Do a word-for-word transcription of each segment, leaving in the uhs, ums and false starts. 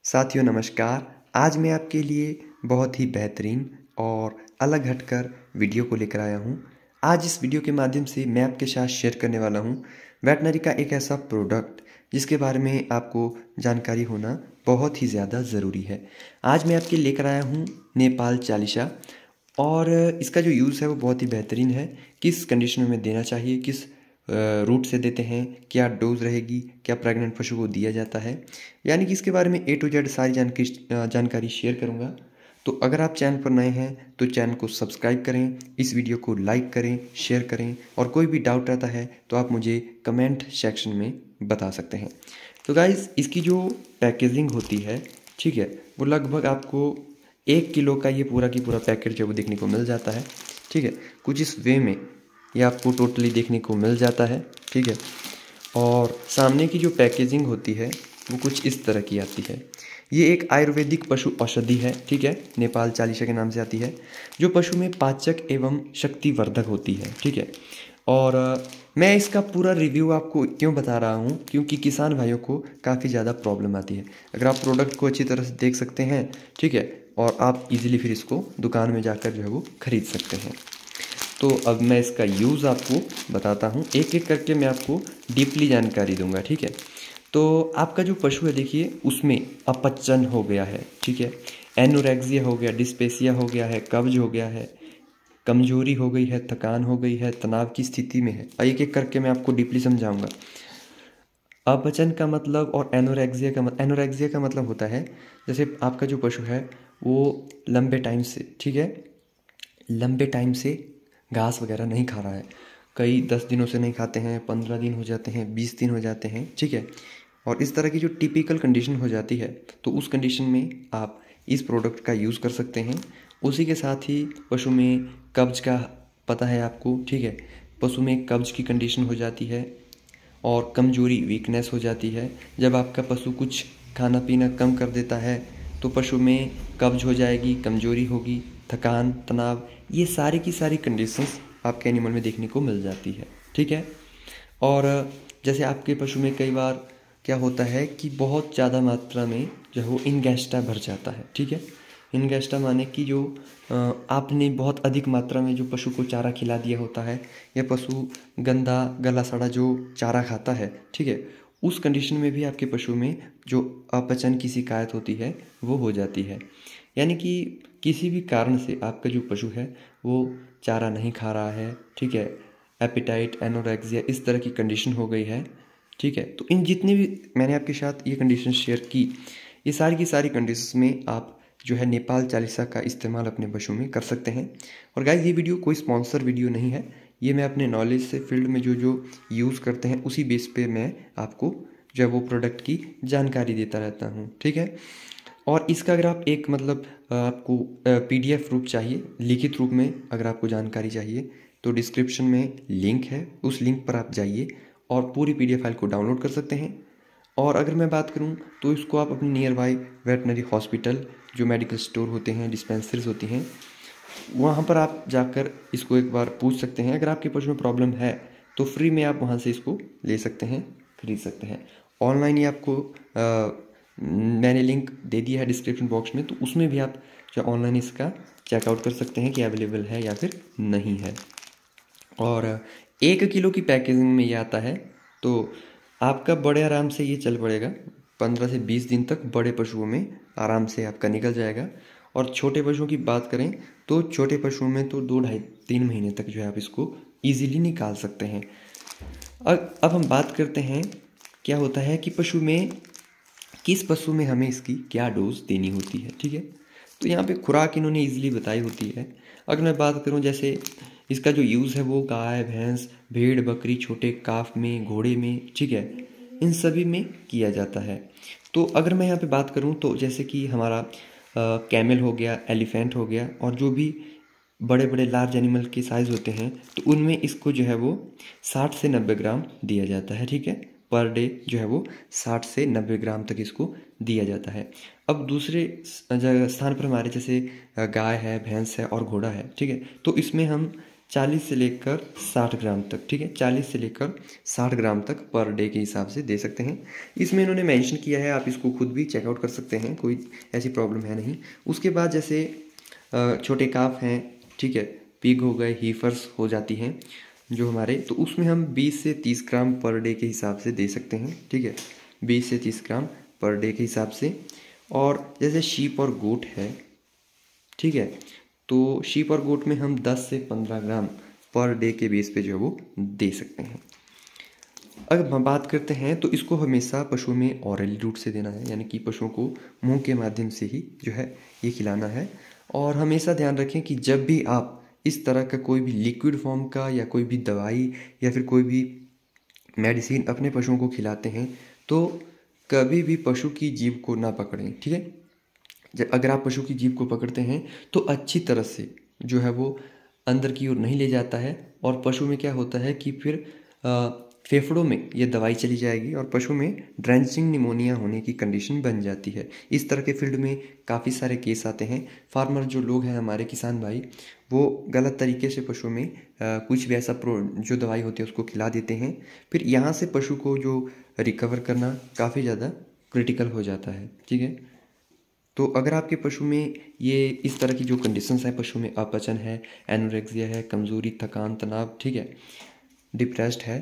साथियों नमस्कार। आज मैं आपके लिए बहुत ही बेहतरीन और अलग हटकर वीडियो को लेकर आया हूँ। आज इस वीडियो के माध्यम से मैं आपके साथ शेयर करने वाला हूँ वेटनरी का एक ऐसा प्रोडक्ट जिसके बारे में आपको जानकारी होना बहुत ही ज़्यादा ज़रूरी है। आज मैं आपके लेकर आया हूँ नेपाल चालीसा और इसका जो यूज़ है वो बहुत ही बेहतरीन है। किस कंडीशन में देना चाहिए, किस रूट से देते हैं, क्या डोज रहेगी, क्या प्रेग्नेंट पशु को दिया जाता है, यानी कि इसके बारे में ए टू जेड सारी जानकारी जानकारी शेयर करूंगा। तो अगर आप चैनल पर नए हैं तो चैनल को सब्सक्राइब करें, इस वीडियो को लाइक करें, शेयर करें और कोई भी डाउट रहता है तो आप मुझे कमेंट सेक्शन में बता सकते हैं। तो गाइस, इसकी जो पैकेजिंग होती है, ठीक है, वो लगभग आपको एक किलो का ये पूरा की पूरा पैकेट जो वो देखने को मिल जाता है। ठीक है, कुछ इस वे में ये आपको टोटली देखने को मिल जाता है। ठीक है, और सामने की जो पैकेजिंग होती है वो कुछ इस तरह की आती है। ये एक आयुर्वेदिक पशु औषधि है, ठीक है, नेपाल चालीसा के नाम से आती है, जो पशु में पाचक एवं शक्तिवर्धक होती है। ठीक है, और मैं इसका पूरा रिव्यू आपको क्यों बता रहा हूँ, क्योंकि किसान भाइयों को काफ़ी ज़्यादा प्रॉब्लम आती है। अगर आप प्रोडक्ट को अच्छी तरह से देख सकते हैं, ठीक है, और आप इजीली फिर इसको दुकान में जाकर जो है वो ख़रीद सकते हैं। तो अब मैं इसका यूज़ आपको बताता हूँ, एक एक करके मैं आपको डीपली जानकारी दूंगा। ठीक है, तो आपका जो पशु है, देखिए उसमें अपचन हो गया है, ठीक है, एनोरेक्सिया हो गया, डिस्पेसिया हो गया है, कब्ज हो गया है, कमजोरी हो गई है, थकान हो गई है, तनाव की स्थिति में है। एक एक करके मैं आपको डीपली समझाऊंगा। अपचन का मतलब और एनोरेक्सिया का मतलब, एनोरेक्सिया का मतलब होता है जैसे आपका जो पशु है वो लंबे टाइम से, ठीक है, लंबे टाइम से घास वगैरह नहीं खा रहा है, कई दस दिनों से नहीं खाते हैं, पंद्रह दिन हो जाते हैं, बीस दिन हो जाते हैं। ठीक है, और इस तरह की जो टिपिकल कंडीशन हो जाती है तो उस कंडीशन में आप इस प्रोडक्ट का यूज़ कर सकते हैं। उसी के साथ ही पशु में कब्ज का पता है आपको, ठीक है, पशु में कब्ज की कंडीशन हो जाती है और कमजोरी, वीकनेस हो जाती है। जब आपका पशु कुछ खाना पीना कम कर देता है तो पशु में कब्ज हो जाएगी, कमजोरी होगी, थकान, तनाव, ये सारी की सारी कंडीशंस आपके एनिमल में देखने को मिल जाती है। ठीक है, और जैसे आपके पशु में कई बार क्या होता है कि बहुत ज़्यादा मात्रा में जो है वो इनगेस्टा भर जाता है। ठीक है, इनगेस्टा माने कि जो आपने बहुत अधिक मात्रा में जो पशु को चारा खिला दिया होता है, या पशु गंदा गला सड़ा जो चारा खाता है, ठीक है, उस कंडीशन में भी आपके पशु में जो अपचन की शिकायत होती है वो हो जाती है। यानी कि किसी भी कारण से आपका जो पशु है वो चारा नहीं खा रहा है, ठीक है, एपिटाइट, एनोरेक्सिया, इस तरह की कंडीशन हो गई है। ठीक है, तो इन जितनी भी मैंने आपके साथ ये कंडीशन शेयर की, ये सारी की सारी कंडीशंस में आप जो है नेपाल चालीसा का इस्तेमाल अपने पशु में कर सकते हैं। और गाइस, ये वीडियो कोई स्पॉन्सर वीडियो नहीं है, ये मैं अपने नॉलेज से फील्ड में जो जो यूज़ करते हैं उसी बेस पे मैं आपको जो है वो प्रोडक्ट की जानकारी देता रहता हूँ। ठीक है, और इसका अगर आप एक मतलब आपको पीडीएफ रूप चाहिए, लिखित रूप में अगर आपको जानकारी चाहिए तो डिस्क्रिप्शन में लिंक है, उस लिंक पर आप जाइए और पूरी पीडीएफ फाइल को डाउनलोड कर सकते हैं। और अगर मैं बात करूं तो इसको आप अपने नियर बाई वेटनरी हॉस्पिटल, जो मेडिकल स्टोर होते हैं, डिस्पेंसरीज होती हैं, वहाँ पर आप जाकर इसको एक बार पूछ सकते हैं। अगर आपके पशु में प्रॉब्लम है तो फ्री में आप वहाँ से इसको ले सकते हैं, खरीद सकते हैं। ऑनलाइन ही आपको आ, मैंने लिंक दे दिया है डिस्क्रिप्शन बॉक्स में, तो उसमें भी आप जो ऑनलाइन इसका चेकआउट कर सकते हैं कि अवेलेबल है या फिर नहीं है। और एक किलो की पैकेजिंग में ये आता है, तो आपका बड़े आराम से ये चल पड़ेगा, पंद्रह से बीस दिन तक बड़े पशुओं में आराम से आपका निकल जाएगा। और छोटे पशुओं की बात करें तो छोटे पशुओं में तो दो ढाई तीन महीने तक जो है आप इसको ईजिली निकाल सकते हैं। अब अब हम बात करते हैं क्या होता है कि पशु में, किस पशु में हमें इसकी क्या डोज देनी होती है। ठीक है, तो यहाँ पे खुराक इन्होंने ईजिली बताई होती है। अगर मैं बात करूँ जैसे इसका जो यूज़ है वो गाय, भैंस, भेड़, बकरी, छोटे काफ में, घोड़े में, ठीक है, इन सभी में किया जाता है। तो अगर मैं यहाँ पे बात करूँ तो जैसे कि हमारा कैमल हो गया, एलिफेंट हो गया, और जो भी बड़े बड़े लार्ज एनिमल के साइज़ होते हैं तो उनमें इसको जो है वो साठ से नब्बे ग्राम दिया जाता है। ठीक है, पर डे जो है वो साठ से नब्बे ग्राम तक इसको दिया जाता है। अब दूसरे जगह स्थान पर हमारे जैसे गाय है, भैंस है और घोड़ा है, ठीक है, तो इसमें हम चालीस से लेकर साठ ग्राम तक, ठीक है, चालीस से लेकर साठ ग्राम तक पर डे के हिसाब से दे सकते हैं। इसमें इन्होंने मेंशन किया है, आप इसको खुद भी चेकआउट कर सकते हैं, कोई ऐसी प्रॉब्लम है नहीं। उसके बाद जैसे छोटे काफ हैं, ठीक है, पिग हो गए, हीफर्स हो जाती हैं जो हमारे, तो उसमें हम बीस से तीस ग्राम पर डे के हिसाब से दे सकते हैं, ठीक है, बीस से तीस ग्राम पर डे के हिसाब से। और जैसे शीप और गोट है, ठीक है, तो शीप और गोट में हम दस से पंद्रह ग्राम पर डे के बेस पे जो है वो दे सकते हैं। अगर हम बात करते हैं तो इसको हमेशा पशुओं में ऑरली रूट से देना है, यानी कि पशुओं को मुंह के माध्यम से ही जो है ये खिलाना है। और हमेशा ध्यान रखें कि जब भी आप इस तरह का कोई भी लिक्विड फॉर्म का या कोई भी दवाई या फिर कोई भी मेडिसिन अपने पशुओं को खिलाते हैं तो कभी भी पशु की जीभ को ना पकड़ें, ठीक है। जब अगर आप पशु की जीभ को पकड़ते हैं तो अच्छी तरह से जो है वो अंदर की ओर नहीं ले जाता है, और पशु में क्या होता है कि फिर आ, फेफड़ों में ये दवाई चली जाएगी और पशु में ड्रेंचिंग निमोनिया होने की कंडीशन बन जाती है। इस तरह के फील्ड में काफ़ी सारे केस आते हैं। फार्मर जो लोग हैं हमारे किसान भाई, वो गलत तरीके से पशु में आ, कुछ भी ऐसा प्रो जो दवाई होती है उसको खिला देते हैं, फिर यहाँ से पशु को जो रिकवर करना काफ़ी ज़्यादा क्रिटिकल हो जाता है, ठीक है। तो अगर आपके पशु में ये इस तरह की जो कंडीशंस हैं, पशु में अपचन है, एनोरेक्सिया है, कमज़ोरी, थकान, तनाव, ठीक है, डिप्रेस्ड है,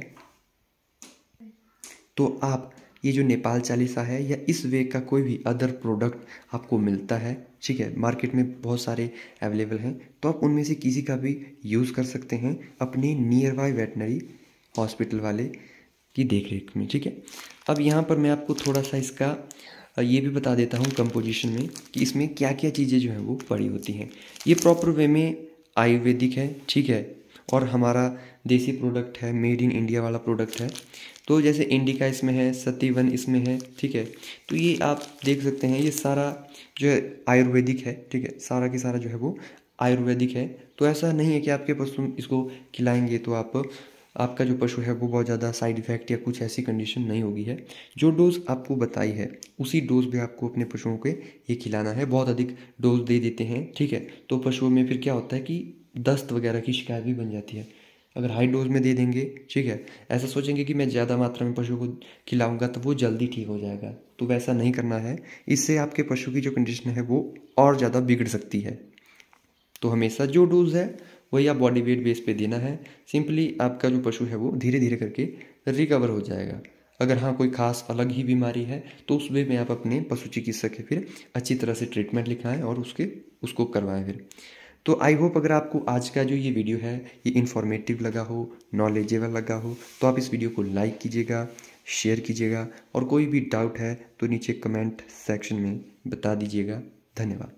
तो आप ये जो नेपाल चालीसा है या इस वे का कोई भी अदर प्रोडक्ट आपको मिलता है, ठीक है, मार्केट में बहुत सारे अवेलेबल हैं, तो आप उनमें से किसी का भी यूज़ कर सकते हैं अपनी नियर बाय वेटनरी हॉस्पिटल वाले की देख रेख में, ठीक है। अब यहाँ पर मैं आपको थोड़ा सा इसका ये भी बता देता हूँ कंपोजिशन में कि इसमें क्या क्या चीज़ें जो हैं वो पड़ी होती हैं। ये प्रॉपर वे में आयुर्वेदिक है, ठीक है, और हमारा देसी प्रोडक्ट है, मेड इन इंडिया वाला प्रोडक्ट है। तो जैसे इंडिका इसमें है, सतीवन इसमें है, ठीक है, तो ये आप देख सकते हैं ये सारा जो है आयुर्वेदिक है, ठीक है, सारा की सारा जो है वो आयुर्वेदिक है। तो ऐसा नहीं है कि आपके पशु इसको खिलाएंगे तो आप आपका जो पशु है वो बहुत ज़्यादा साइड इफ़ेक्ट या कुछ ऐसी कंडीशन नहीं होगी है। जो डोज आपको बताई है उसी डोज पे आपको अपने पशुओं के ये खिलाना है। बहुत अधिक डोज दे देते हैं, ठीक है, तो पशुओं में फिर क्या होता है कि दस्त वगैरह की शिकायत भी बन जाती है। अगर हाई डोज में दे देंगे, ठीक है, ऐसा सोचेंगे कि मैं ज़्यादा मात्रा में पशु को खिलाऊंगा तो वो जल्दी ठीक हो जाएगा, तो वैसा नहीं करना है। इससे आपके पशु की जो कंडीशन है वो और ज़्यादा बिगड़ सकती है। तो हमेशा जो डोज है वही आप बॉडी वेट बेस पे देना है। सिंपली आपका जो पशु है वो धीरे धीरे करके रिकवर हो जाएगा। अगर हाँ कोई खास अलग ही बीमारी है तो उस वे में आप अपने पशु चिकित्सक के फिर अच्छी तरह से ट्रीटमेंट लिखाएं और उसके उसको करवाएं फिर। तो आई होप अगर आपको आज का जो ये वीडियो है ये इन्फॉर्मेटिव लगा हो, नॉलेजेबल लगा हो, तो आप इस वीडियो को लाइक कीजिएगा, शेयर कीजिएगा, और कोई भी डाउट है तो नीचे कमेंट सेक्शन में बता दीजिएगा। धन्यवाद।